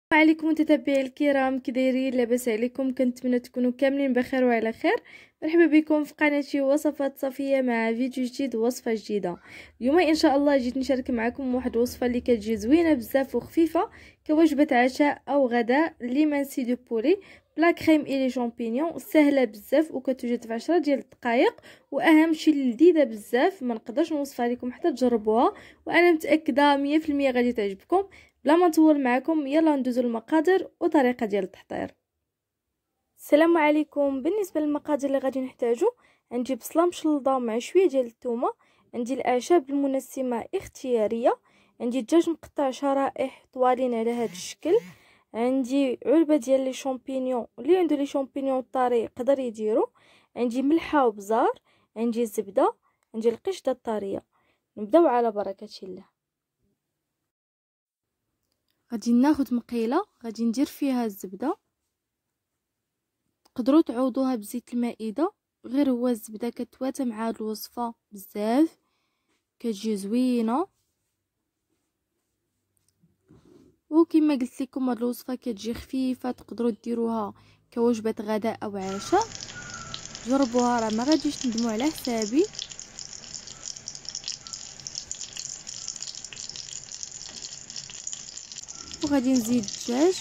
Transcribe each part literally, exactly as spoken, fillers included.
السلام عليكم متتبعي الكرام، كي دايرين؟ لاباس عليكم؟ كنتمنى تكونوا كاملين بخير وعلى خير. مرحبا بكم في قناتي وصفات صفيه مع فيديو جديد ووصفه جديده. اليوم ان شاء الله جيت نشارك معكم واحد الوصفه اللي كتجي زوينه بزاف وخفيفه كوجبه عشاء او غداء، لي مانسي دو بولي بلا كريم اي شامبينيون. سهله بزاف وكتوجد في عشرة ديال الدقائق، واهم شيء لذيذه بزاف، ما نقدرش نوصفها لكم حتى تجربوها، وانا متاكده مية في المية غادي تعجبكم. بلا ما نطول معكم يلا ندوزو للمقادير وطريقه ديال التحضير. السلام عليكم. بالنسبه للمقادير اللي غادي نحتاجو، عندي بصله مشلضه مع شويه ديال الثومه، عندي الاعشاب المنسمه اختياريه، عندي الدجاج مقطع شرائح طوالين على هذا الشكل، عندي علبه ديال لي شامبينيون، اللي عنده لي شامبينيون طاري يقدر يديرو، عندي ملحه وبزار، عندي زبده، عندي القشطه الطريه. نبداو على بركه الله. غادي ناخذ مقيله غادي ندير فيها الزبده، تقدروا تعوضوها بزيت المائده، غير هو الزبده كتواتى مع هاد الوصفه بزاف، كتجي زوينه. وكما قلت لكم هاد الوصفه كتجي خفيفه، تقدروا ديروها كوجبه غداء او عشاء. جربوها راه ما غاديش تندموا على حسابي. وغادي نزيد الدجاج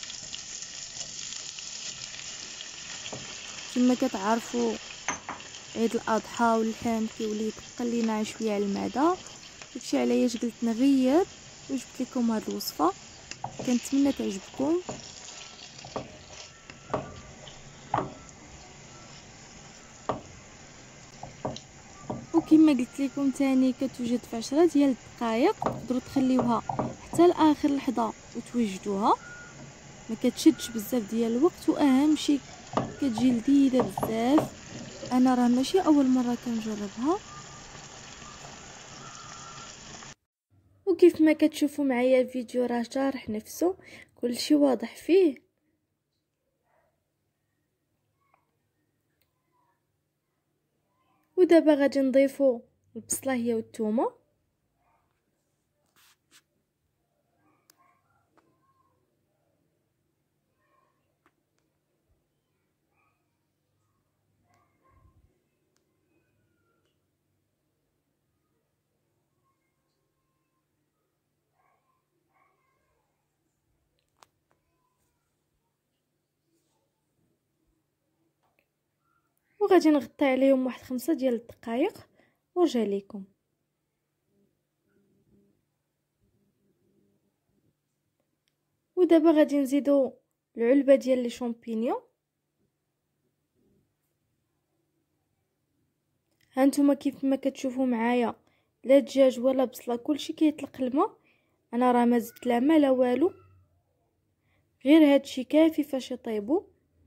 كما كتعرفوا، عيد الاضحى واللحم كيولي يثقل لينا شويه على المعده، داكشي علاش قلت نغير وجبت لكم هاد الوصفه، كنتمنى تعجبكم. وكما قلت لكم تاني كتوجد في عشرة ديال الدقائق، تقدروا تخليوها حتى لاخر لحظه وتوجدوها، ما كتشدش بزاف ديال الوقت، واهم شيء كتجي لذيذه بزاف. انا راه ماشي اول مره كنجربها. وكيف ما كتشوفوا معايا الفيديو راه شارح نفسه، كلشي واضح فيه. ودابا غادي نضيفوا البصله هي والثومه، وغادي نغطي عليهم واحد خمسة ديال الدقائق ورجع لكم. ودابا غادي نزيدو العلبه ديال لي شامبينيون. هانتوما كيف ما كتشوفوا معايا، لا دجاج ولا بصله كلشي كيطلق الماء، انا راه ما زدت لا ما لا والو، غير هادشي كافي فاش يطيبوا.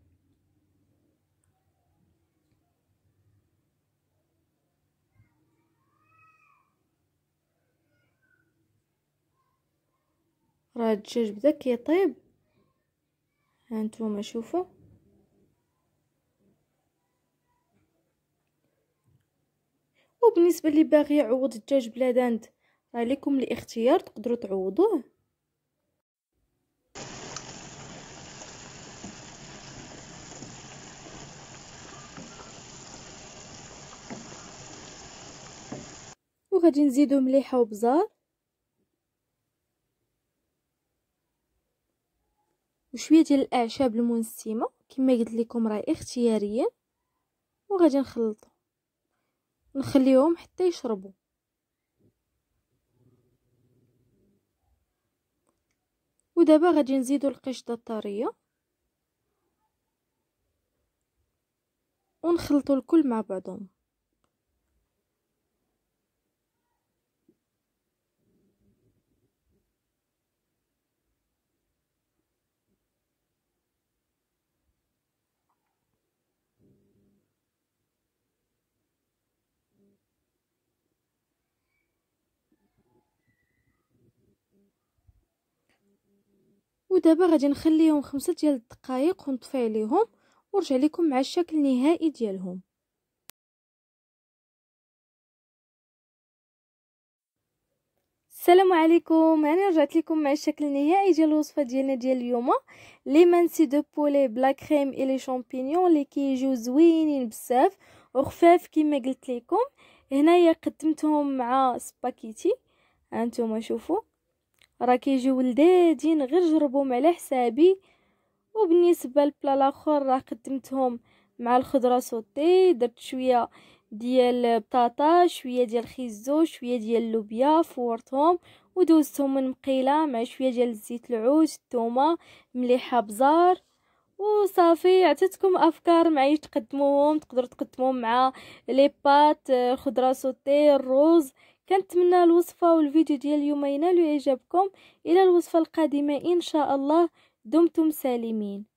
راه الدجاج بدا كيطيب، هانتوما شوفوا. وبالنسبه اللي باغي يعوض الدجاج بلا داند، راه لكم الاختيار، تقدروا تعوضوه. وغادي نزيدو مليحه وبزار وشويه ديال الاعشاب المنسمه، كما قلت لكم راه اختياريا. وغادي نخلطو نخليهم حتى يشربوا. ودابا غادي نزيدو القشطه الطريه ونخلطوا الكل مع بعضهم. ودابا غادي نخليهم خمسة ديال الدقائق ونطفي عليهم ونرجع لكم مع الشكل النهائي ديالهم. السلام عليكم، انا رجعت لكم مع الشكل النهائي ديال الوصفه ديالنا ديال اليوم. لي مانسي دو بولي بلا كريم اي لي شامبينيون اللي كيجيو زوينين بزاف وخفاف كما قلت لكم. هنايا قدمتهم مع سباكيتي، هانتوما شوفوا راه كيجيو لذاذين، غير جربوهم على حسابي. وبالنسبه للبلا الاخر راه قدمتهم مع الخضره سوتي، درت شويه ديال بطاطا، شويه ديال خيزو، شويه ديال اللوبيا، فورتهم ودوزتهم من مقيله مع شويه ديال زيت العود، الثومه، مليحه بزار وصافي. عطيتكم افكار معايا تقدموهم، تقدروا تقدموهم مع لي بات، خضره سوتي، الرز. كنتمنى الوصفه والفيديو ديال اليوم ينالوا اعجابكم. الى الوصفه القادمه ان شاء الله، دمتم سالمين.